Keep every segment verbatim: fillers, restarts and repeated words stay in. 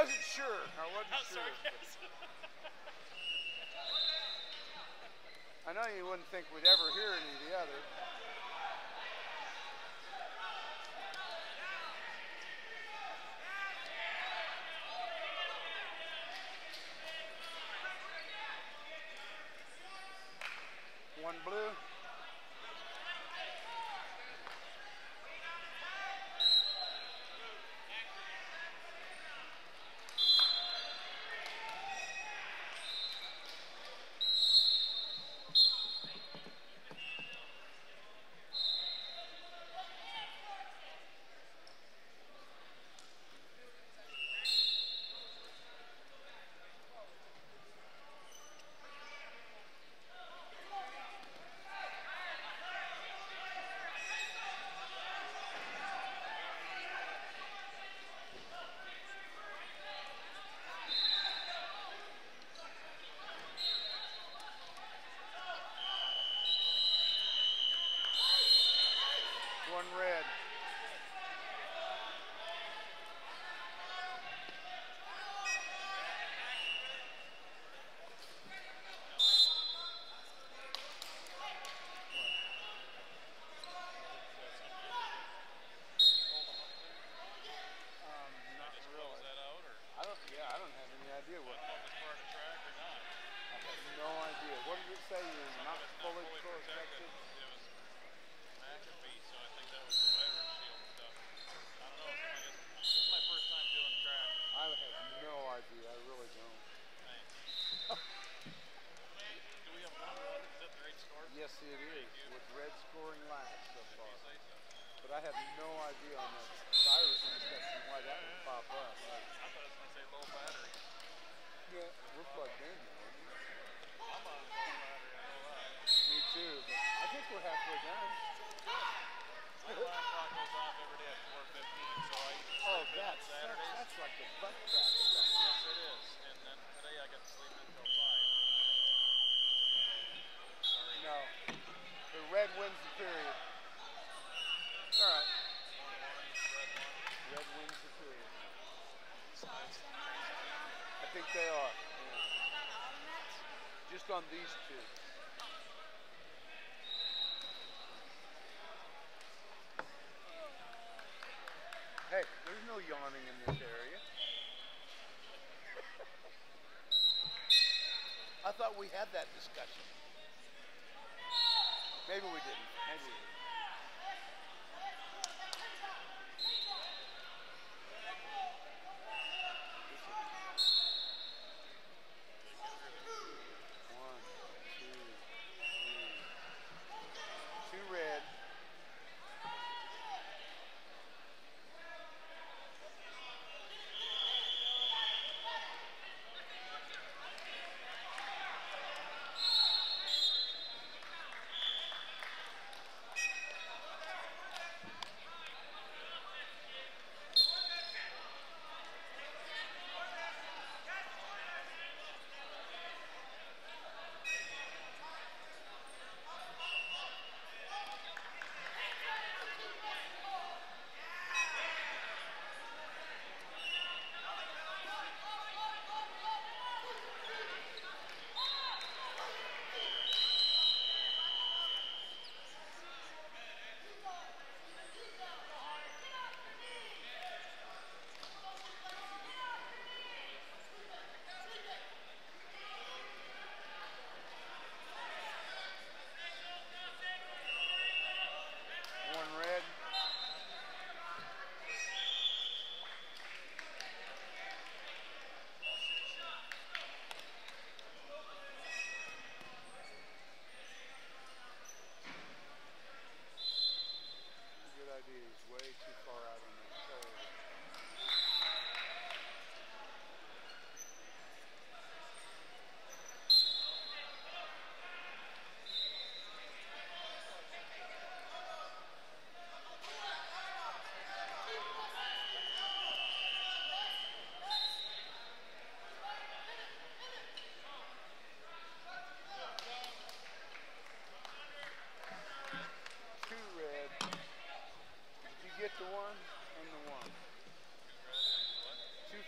wasn't sure. I wasn't Not sure. sarcasm. I know you wouldn't think we'd ever hear any of the other. One blue. One red. Um, not really. That out, or I don't. Yeah, I don't have any idea what. I don't know if it's part of the track or not. I have no idea. What did it say? You're not It's not fully fully protected. protected. It was McAfee, so I think that was the veteran shield stuff. I don't know. I guess this is my first time doing track. I have no idea. I really don't. Thanks. Do we have one run? Is that the right score? Yes, it is. With red scoring last so far. You say so. But I have no idea on that virus discussion why that would pop up. I thought it was going to say low battery. Yeah, we're plugged in. I'm on low battery, I know that. Me too. But I think we're halfway done. My alarm clock goes off every day at four fifteen, so I usually Oh, sleep in on that's, Saturdays. that's like the butt crack of that. Yes, it is. And then today I got to sleep until five. Sorry. No. The red wins the period. All right. One, one, red one. Red wins the period. Nice. I think they are. Yeah. Just on these two. Hey, there's no yawning in this area. I thought we had that discussion. Maybe we didn't. Maybe we didn't. One, two, three. Two red.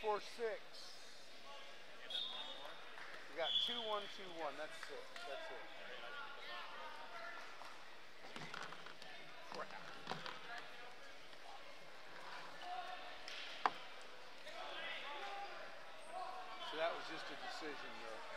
for six. And then one more. You got two, one, two, one. That's six. That's it. Crap. So that was just a decision, though.